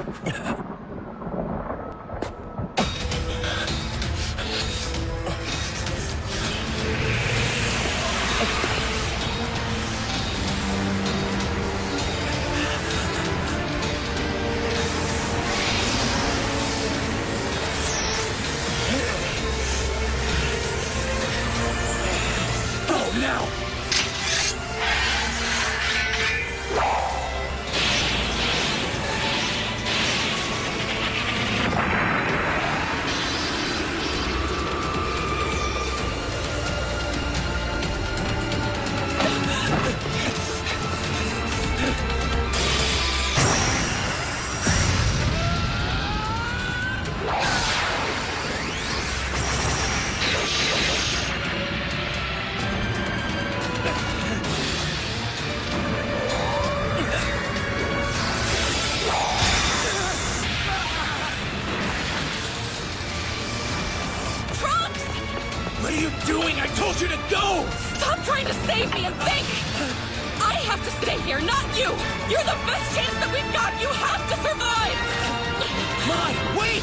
What are you doing? I told you to go! Stop trying to save me and think! I have to stay here, not you! You're the best chance that we've got! You have to survive! Mai, wait!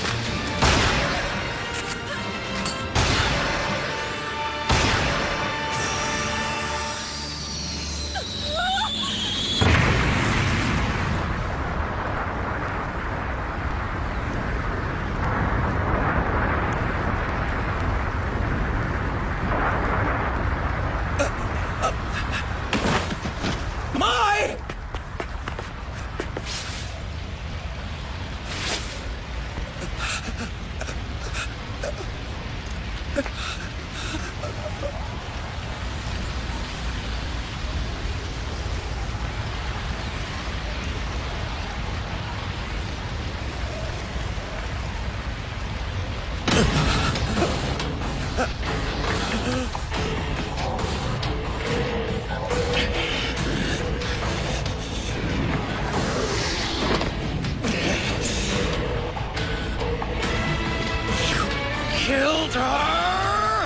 Killed her!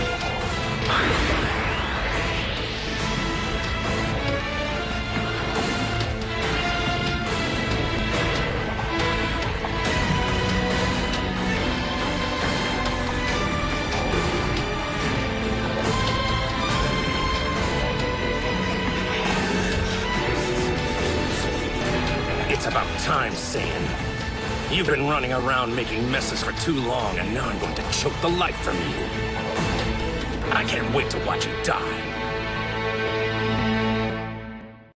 It's about time, Saiyan. You've been running around making messes for too long, and now I'm going to choke the life from you. I can't wait to watch you die.